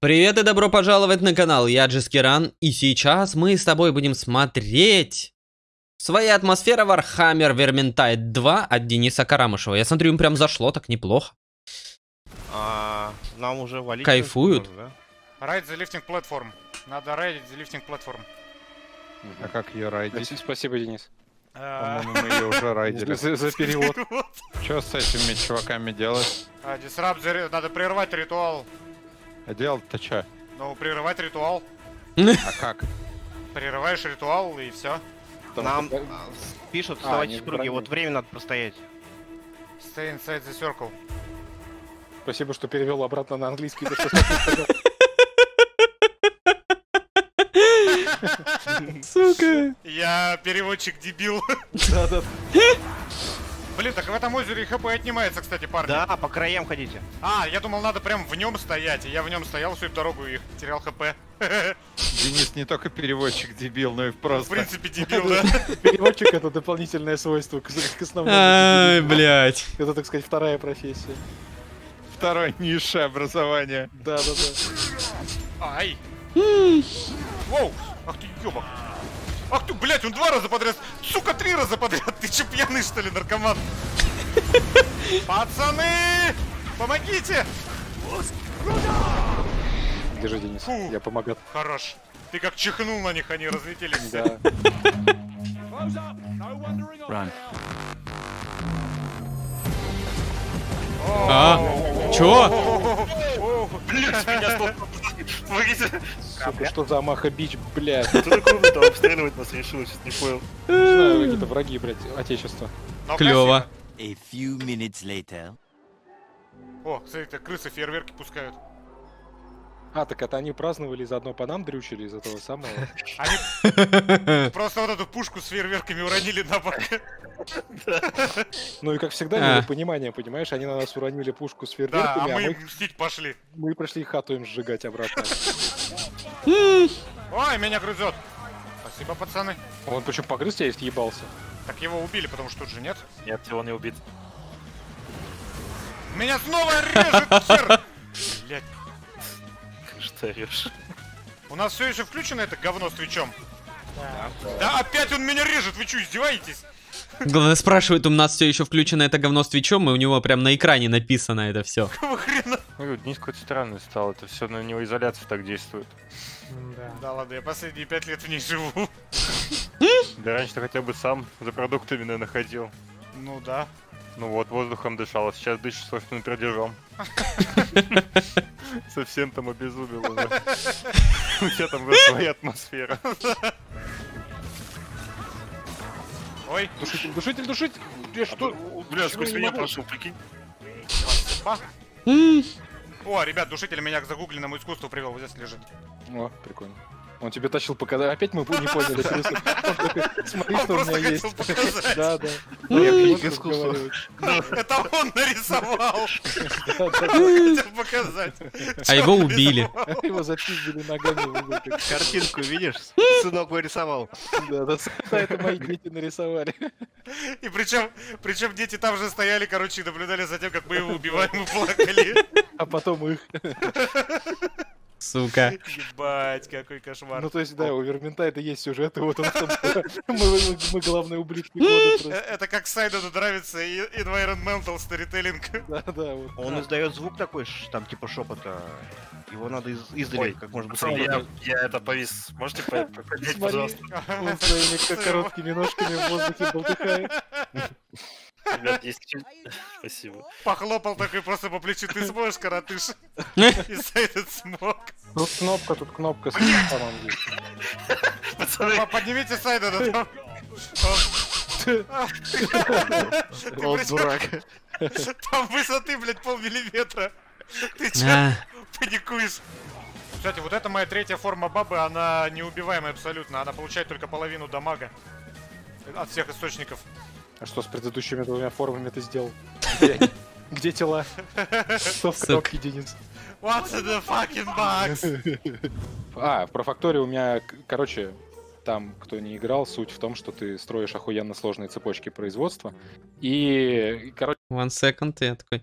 Привет и добро пожаловать на канал, я Джискиран, и сейчас мы с тобой будем смотреть «Своя атмосфера Warhammer Vermintide 2» от Дениса Карамышева. Я смотрю, им прям зашло так неплохо. Нам уже валить. Кайфуют. Можно, да? Ride the lifting platform. Надо райдить the lifting platform. А как ее райдить? Спасибо, Денис. По-моему, мы ее уже райдили. За перевод. Что с этими чуваками делать? Disrupt надо прервать ритуал. А делать-то что? Ну, прерывать ритуал. А как? Прерываешь ритуал и все. Нам пишут, вставайте нет, в круге, правильно. вот время надо простоять. Stay inside the circle. Спасибо, что перевел обратно на английский. Сука. Я переводчик дебил. Да-да. Блин, так в этом озере ХП отнимается, кстати, парни. Да, по краям ходите. Я думал, надо прям в нем стоять. И я в нем стоял всю дорогу и терял ХП. Денис не только переводчик дебил, но и В просто... принципе, дебил, да? Переводчик — это дополнительное свойство к основному. Ай, блядь. Это, так сказать, вторая профессия. Второе низшее образование. Да-да-да. Ай! Воу! Ах ты ёбок! Ах ты, блядь, он 2 раза подряд! Сука, 3 раза подряд! Ты че, пьяный, что ли, наркоман? Пацаны! Помогите! Держи, Денис, Фу. я помогаю. Хорош. Ты как чихнул на них, они разлетелись все. Да. Чё? Блядь, меня столкнули. Помогите! Сука, что за Амаха-Бич, блядь. Кто такой там обстреливать нас решил, сейчас не понял. Не знаю, какие-то враги, блядь, отечества. Но Клёво. A few minutes later. красиво. О, смотри, крысы фейерверки пускают. Так это они праздновали, заодно по нам дрючили из этого самого. Они просто вот эту пушку с фейерверками уронили на бок. Ну и как всегда, недопонимание, понимаешь? Они на нас уронили пушку с Да, а фейерверками, а мы мы им мстить пошли. пришли хату им сжигать обратно. Ой, меня грызет. Спасибо, пацаны. Он причем погрыз тебя и въебался. Так его убили, потому что тут же нет. Нет, он не убит. Меня снова режет, хер! Блять. Что орешь? У нас все еще включено это говно с твичом? Да опять он меня режет, вы что, издеваетесь? Главное, спрашивает, у нас все еще включено это говно с твичом, и у него прям на экране написано это все. Какого хрена? Ну, Денис какой-то странный стал, это все на него изоляция так действует. Да ладно, я последние 5 лет в ней живу. Да раньше-то хотя бы сам за продуктами наверное, ходил. Ну да. Ну вот, воздухом дышал, а сейчас дышишь собственным пердежом. Совсем там обезумел уже. У тебя там уже своя атмосфера. Ой, Душитель! Бля, что? Бля, сквозь меня прошел, прикинь. о, ребят, душитель меня к загугленному искусству привел, вот здесь лежит. О, прикольно. Он тебе тащил показать. Опять мы не поняли. Крыса. Он такой, смотри, Он что у просто меня есть. хотел показать. Да. Я к искусству. Это он нарисовал. Да. Хотел показать. А его убили. Его запиздили ногами в угол. Картинку видишь? Сынок нарисовал. Да, это мои дети нарисовали. И причем дети там же стояли, короче, и наблюдали за тем, как мы его убиваем и плакали. А потом их. Сука. Ебать, какой кошмар. Ну, то есть, да, у Верминтайда есть сюжет, и вот он в том, что мы главные ублюдки года просто. Это как Сайдону нравится environmental storytelling. Да, вот. Он издает звук такой, там типа шепота. Его надо издали, как можно быстрее. Пацаны, я это повис. Можете поднять, Смотри, пожалуйста? он своими короткими ножками в воздухе болтыхает. Ребят, есть... Спасибо. Похлопал такой просто по плечу. Ты сможешь, коротыш? И Сайдон смог. Тут кнопка с самым деле. Пацаны, Поднимите Сайдона там. Он дурак. Там высоты, блядь, полмиллиметра. Ты чё, паникуешь? Кстати, вот это моя третья форма бабы, она неубиваемая абсолютно. Она получает только половину дамага от всех источников. А что с предыдущими двумя формами ты сделал? Где тела? Что в коробке, Денис? What's in the fucking box? Про факторию у меня, короче, там, кто не играл, суть в том, что ты строишь охуенно сложные цепочки производства. И, короче... One second, я такой...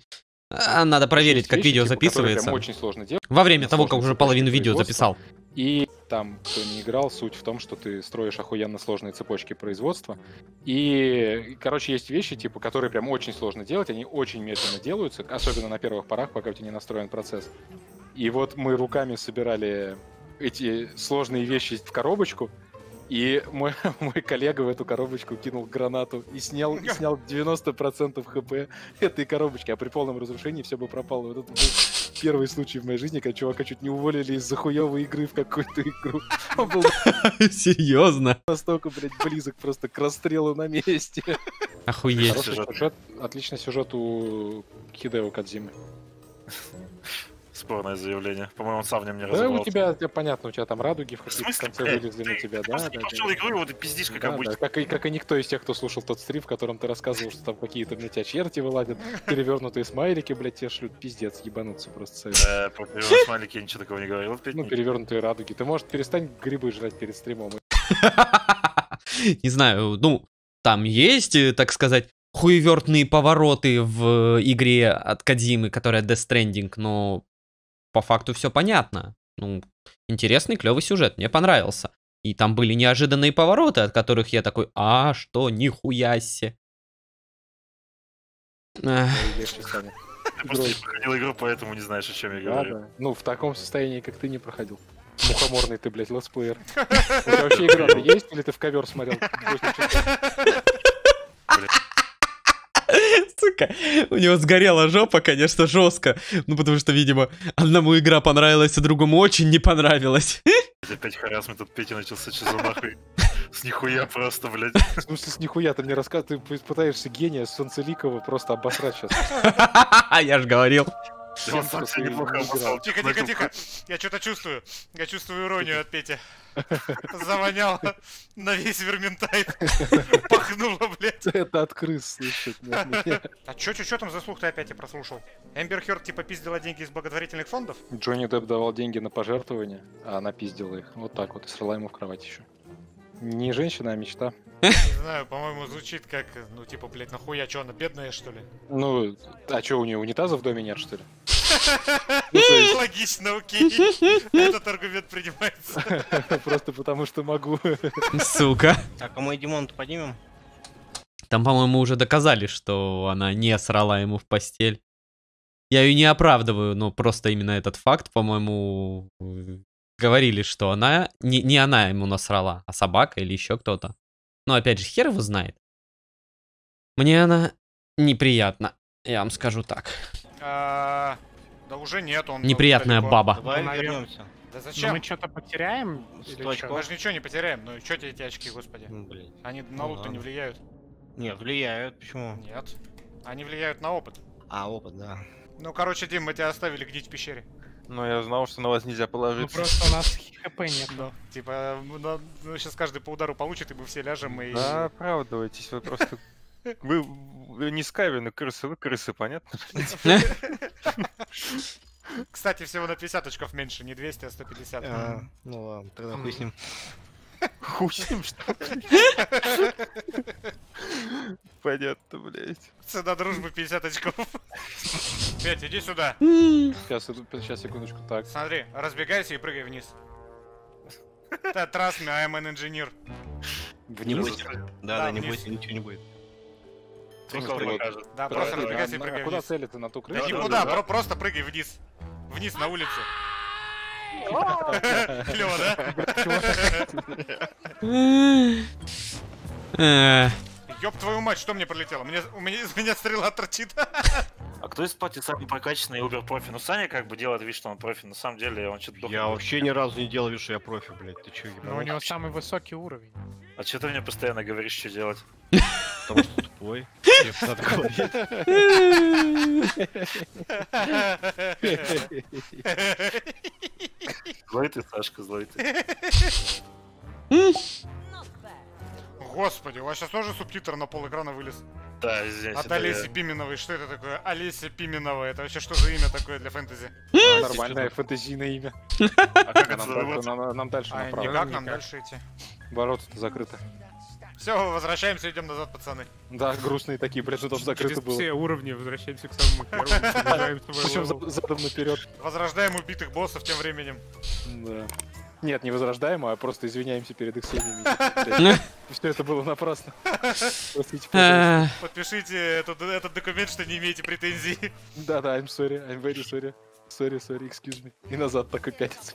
Надо проверить, как Есть вещи, видео типа, которые записывается. прям очень сложно делать. Во время того, как сложно уже половину цепочки видео производства. записал. И там, кто не играл, суть в том, что ты строишь охуенно сложные цепочки производства. И, короче, есть вещи, типа, которые прям очень сложно делать, они очень медленно делаются, особенно на первых порах, пока у тебя не настроен процесс. И вот мы руками собирали эти сложные вещи в коробочку, и мой коллега в эту коробочку кинул гранату и снял 90% хп этой коробочки, а при полном разрушении все бы пропало. Вот это был первый случай в моей жизни, когда чувака чуть не уволили из-за хуёвой игры в какую-то игру. Он был Серьезно? настолько, блядь, близок просто к расстрелу на месте. Охуеть. Хороший сюжет, отличный сюжет у Хидео Кодзимы. Спорное заявление. По-моему, он сам в нем не Да, разобрался. у тебя, понятно, у тебя там радуги в В смысле, конце блядь? вылезли на Ты тебя, да? просто Да, не прошел игру, и вот ты пиздишь, как обычно. Как и никто из тех, кто слушал тот стрим, в котором ты рассказывал, что там какие-то, блядь, черти вылазят, перевернутые смайлики, блядь, тебе шлют, пиздец, ебануться просто. Про перевод смайлики я ничего такого не говорил. Ну, перевернутые радуги. Ты, может, перестань грибы жрать перед стримом. Не знаю, ну, там есть, так сказать, хуевертные повороты в игре от Кодзимы, которая Death Stranding, но по факту все понятно. Ну, интересный, клевый сюжет, мне понравился. И там были неожиданные повороты, от которых я такой, что, нихуя себе. Легче станет. Ты просто не проходил игру, поэтому не знаешь, о чем я говорю. Да. Ну, в таком состоянии, как ты, не проходил. Мухоморный ты, блядь, летсплеер. У тебя вообще игра-то есть, или ты в ковер смотрел 8 часов? Сука, у него сгорела жопа, конечно, жестко. Ну, потому что, видимо, одному игра понравилась, а другому очень не понравилась. Опять харассмент, тут Петя начался, что за нахуй. С нихуя просто, блядь. В смысле, с нихуя ты мне рассказываешь, ты пытаешься гения Солнцеликова просто обосрать сейчас. Я ж говорил. Он сам себя неплохо обоссал. Тихо. Я что-то чувствую. Я чувствую иронию от Пети. Завоняло на весь Верминтайт. Пахнуло, блядь. Это от крыс слышать. А чё там за слух ты опять я прослушал? Эмбер Хёрд типа пиздила деньги из благотворительных фондов? Джонни Депп давал деньги на пожертвования, а она пиздила их. Вот так вот, и срала ему в кровать еще. Не женщина, а мечта. Не знаю, по-моему, звучит как, ну типа, блядь, нахуя, чё, она бедная, что ли? Ну, а чё, у нее унитаза в доме нет, что ли? Логично, окей. Этот аргумент принимается. Просто потому что могу. Сука. Так, а мы Димон-то поднимем? Там, по-моему, уже доказали, что она не срала ему в постель. Я ее не оправдываю, но просто именно этот факт, по-моему, говорили, что она... Не она ему насрала, а собака или еще кто-то. Но опять же, хер его знает. Мне она неприятна, я вам скажу так. Да уже нет, он... Неприятная далеко. баба. Давай наверное. вернемся. Да Но зачем? мы что-то потеряем? Или 100 чё? очков. Мы же ничего не потеряем, ну чё тебе эти очки, господи? Блин. Они на Ну лут-то не ладно. влияют. Не, влияют. Почему? Нет. Они влияют на опыт. А, опыт, да. Ну, короче, Дим, мы тебя оставили гнить в пещере. Но я знал, что на вас нельзя Ну положиться. просто у нас хп нет. Типа, ну, сейчас каждый по удару получит, и мы все ляжем, и... Да, оправдывайтесь, вы просто... Вы не Скайвин, но крысы, вы крысы, понятно? Кстати, всего на 50 очков меньше, не 200, а 150. Ну ладно, тогда хуй с ним. Хуй с ним, что ли? Понятно, блядь. Цена дружбы 50 очков. Петь, иди сюда. Сейчас, секундочку, так. Смотри, разбегайся и прыгай вниз. Trust me, I am an engineer. Не Вниз? бойся. Да, не вниз. бойся, ничего не будет. Просто он покажет. Да, просто разбегайся и А прыгай куда вниз. целиться? На ту крышу? Никуда, просто прыгай вниз. Вниз на улицу. Клево, да? Ёб твою мать, что мне пролетело? Из меня стрела торчит. А кто из пати самый прокачанный убер-профи? Ну, Саня как бы делает вид, что он профи. На самом деле он что-то Я вообще ни разу не делал вид, что я профи, блядь. Ты чё, Но у него самый высокий уровень. А что ты мне постоянно говоришь, что делать? Потому что тупой. Мне надо говорить. Злой ты, Сашка, злой ты. Господи, у вас сейчас тоже субтитр на пол экрана вылез? Да, извините. От это Олеси я. Пименовой. Что это такое? Олеся Пименова. Это вообще что за имя такое для фэнтези? Нормальное фэнтезийное имя. А как это Нам зовут? дальше А направо. никак нам дальше идти. Ворота-то закрыты. Все, возвращаемся, идем назад, пацаны. Да, грустные такие, блядь, что там закрыто Через было. все уровни возвращаемся к самому первому. Снижаем свой Причем левел. задом наперед. Возрождаем убитых боссов тем временем. Да. Нет, не возрождаем, а просто извиняемся перед их семьями. Все это было напрасно. Простите, пожалуйста. Подпишите этот документ, что не имеете претензий. Да-да, I'm sorry, I'm very sorry. Sorry, excuse me. И назад так и пятится.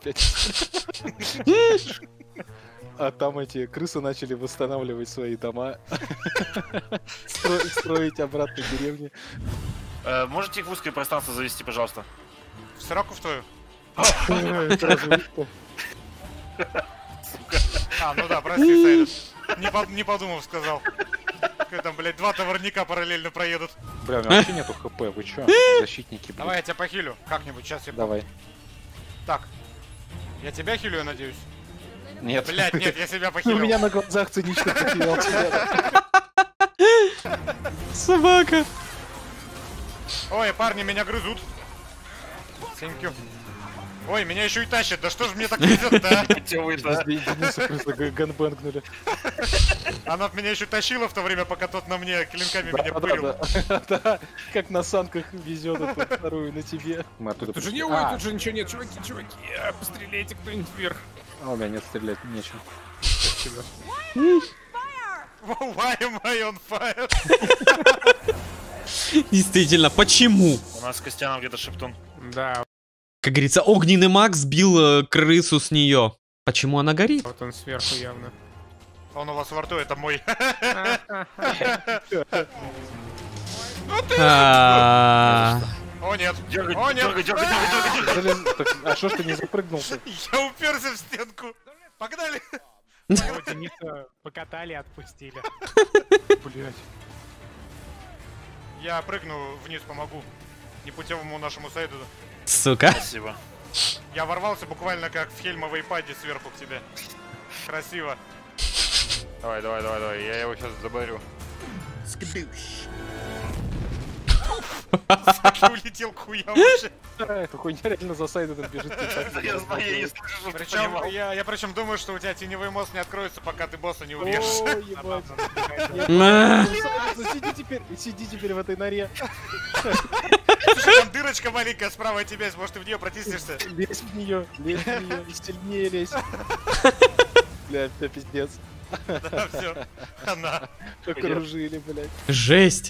А там эти крысы начали восстанавливать свои дома. Строить обратно деревни. Можете их в узкое пространство завести, пожалуйста? В сраку в твою. А, ну да, прости, Сайден. Не подумав, сказал. Там, блядь, 2 товарника параллельно проедут. Бля, у меня вообще нету хп, вы чё? Защитники, блядь. Давай, я тебя похилю. Как-нибудь, сейчас я... Давай. Так. Я тебя хилю, я надеюсь? Нет. Блядь, нет, я себя У похилил. меня на глазах цинично потерял тебя. Собака. Ой, парни, меня грызут. Thank you. Ой, меня еще и тащат. Да что ж мне так везет-то, а? Дениса просто ганбэнгнули. Она меня еще тащила в то время, пока тот на мне клинками меня пырил. Да, как на санках везет эту вторую на тебе. Мы оттуда Тут же пришли. не, ой, тут же ничего нет, чуваки, постреляйте кто-нибудь вверх. А у меня нет, стрелять нечем. Why am I on fire? Действительно, почему? У нас с Костяном где-то шептун. Да, Как говорится, огненный маг сбил крысу с нее. Почему она горит? вот он сверху явно. Он у вас во рту, это мой. А, О нет, Дергай, о нет. дергай. А что ж ты не запрыгнул-то? Я уперся в стенку. Погнали. Вот Дениса покатали, отпустили. Блять. Я прыгну вниз, помогу. Непутевому нашему Сайду. Сука. Спасибо. Я ворвался буквально как в хельмовой паде сверху к тебе. Красиво. Давай, я его сейчас заборю. Саки улетел к хуям вообще. Эта хуйня реально за сайдом бежит. Я знаю, я не слышу, что ты Причем понимал. я причем думаю, что у тебя теневой мост не откроется, пока ты босса не убьешь. О, ебать. А, Сиди теперь в этой норе. Слушай, там дырочка маленькая справа от тебя, может ты в нее протиснешься. Лезь в нее, сильнее лезь. Бля, это пиздец. Да, все. Она. Окружили, блядь. Жесть.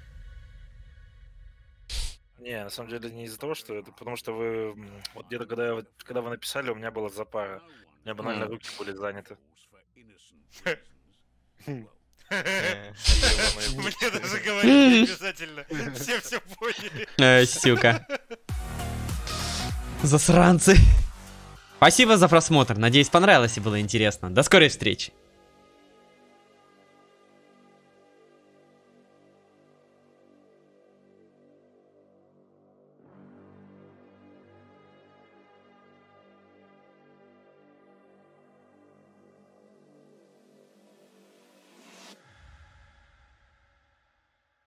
Не, на самом деле не из-за того, что это, потому что вы, вот где-то когда вы написали, у меня была запара. У меня банально руки были заняты. Мне даже говорить не обязательно. Все поняли. Сука. Засранцы. Спасибо за просмотр. Надеюсь, понравилось и было интересно. До скорой встречи.